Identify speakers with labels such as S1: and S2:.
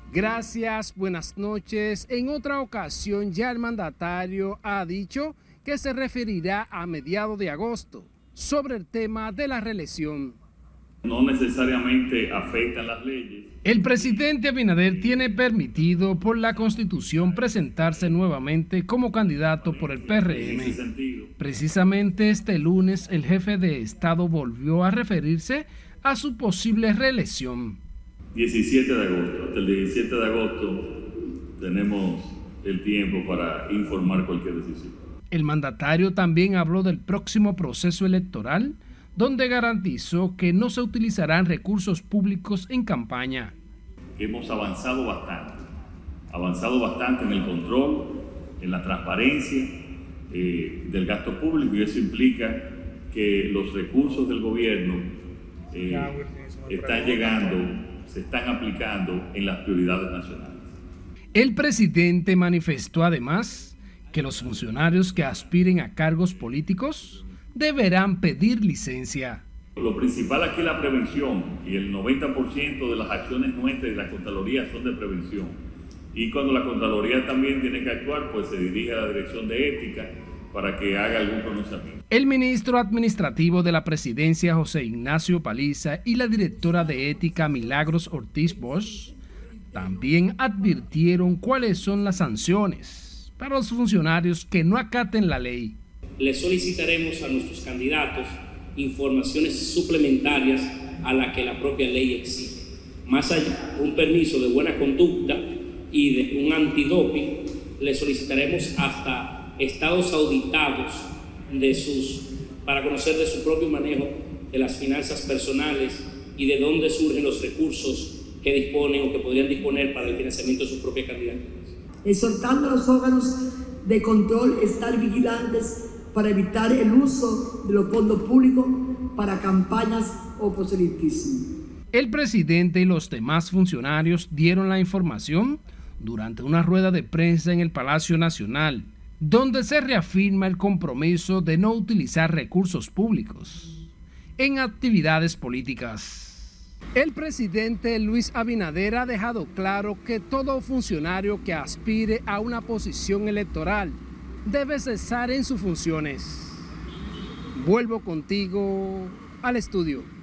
S1: Gracias, buenas noches. En otra ocasión ya el mandatario ha dicho que se referirá a mediados de agosto sobre el tema de la reelección.
S2: No necesariamente afectan las leyes.
S1: El presidente Abinader tiene permitido por la Constitución presentarse nuevamente como candidato por el PRM. Precisamente este lunes el jefe de Estado volvió a referirse a su posible reelección.
S2: 17 de agosto, hasta el 17 de agosto tenemos el tiempo para informar cualquier decisión.
S1: El mandatario también habló del próximo proceso electoral, donde garantizó que no se utilizarán recursos públicos en campaña.
S2: Hemos avanzado bastante en el control, en la transparencia del gasto público, y eso implica que los recursos del gobierno están llegando, se están aplicando en las prioridades nacionales.
S1: El presidente manifestó además que los funcionarios que aspiren a cargos políticos deberán pedir licencia.
S2: Lo principal aquí es la prevención, y el 90% de las acciones nuestras y la Contraloría son de prevención. Y cuando la Contraloría también tiene que actuar, pues se dirige a la Dirección de Ética para que haga algún pronunciamiento.
S1: El ministro administrativo de la presidencia, José Ignacio Paliza, y la directora de Ética, Milagros Ortiz Bosch, también advirtieron cuáles son las sanciones para los funcionarios que no acaten la ley.
S3: Le solicitaremos a nuestros candidatos informaciones suplementarias a la que la propia ley exige. Más allá de un permiso de buena conducta y de un antidoping, le solicitaremos hasta estados auditados para conocer de su propio manejo de las finanzas personales y de dónde surgen los recursos que disponen o que podrían disponer para el financiamiento de sus propias candidaturas.
S4: Exhortando a los órganos de control estar vigilantes para evitar el uso de los fondos públicos para campañas o proselitismo.
S1: El presidente y los demás funcionarios dieron la información durante una rueda de prensa en el Palacio Nacional, donde se reafirma el compromiso de no utilizar recursos públicos en actividades políticas. El presidente Luis Abinader ha dejado claro que todo funcionario que aspire a una posición electoral debe cesar en sus funciones. Vuelvo contigo al estudio.